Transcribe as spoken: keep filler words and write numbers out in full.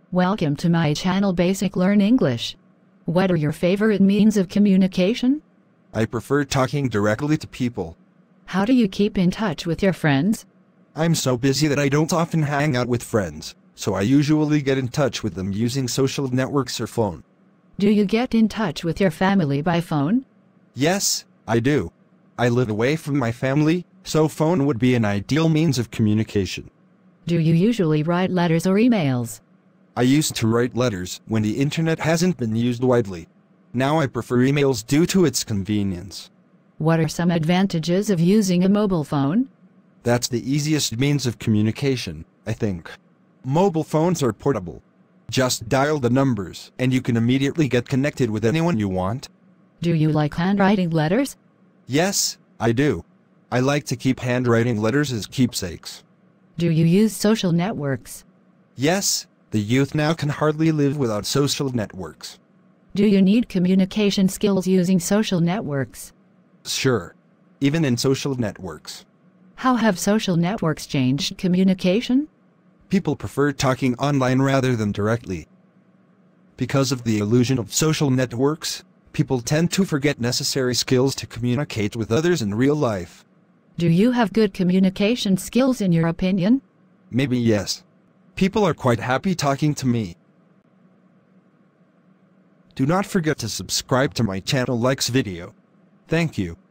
Welcome to my channel Basic Learn English. What are your favorite means of communication? I prefer talking directly to people. How do you keep in touch with your friends? I'm so busy that I don't often hang out with friends, so I usually get in touch with them using social networks or phone. Do you get in touch with your family by phone? Yes, I do. I live away from my family, so phone would be an ideal means of communication. Do you usually write letters or emails? I used to write letters when the internet hasn't been used widely. Now I prefer emails due to its convenience. What are some advantages of using a mobile phone? That's the easiest means of communication, I think. Mobile phones are portable. Just dial the numbers and you can immediately get connected with anyone you want. Do you like handwriting letters? Yes, I do. I like to keep handwriting letters as keepsakes. Do you use social networks? Yes, the youth now can hardly live without social networks. Do you need communication skills using social networks? Sure. Even in social networks. How have social networks changed communication? People prefer talking online rather than directly. Because of the illusion of social networks, people tend to forget necessary skills to communicate with others in real life. Do you have good communication skills in your opinion? Maybe yes. People are quite happy talking to me. Do not forget to subscribe to my channel, like this video. Thank you.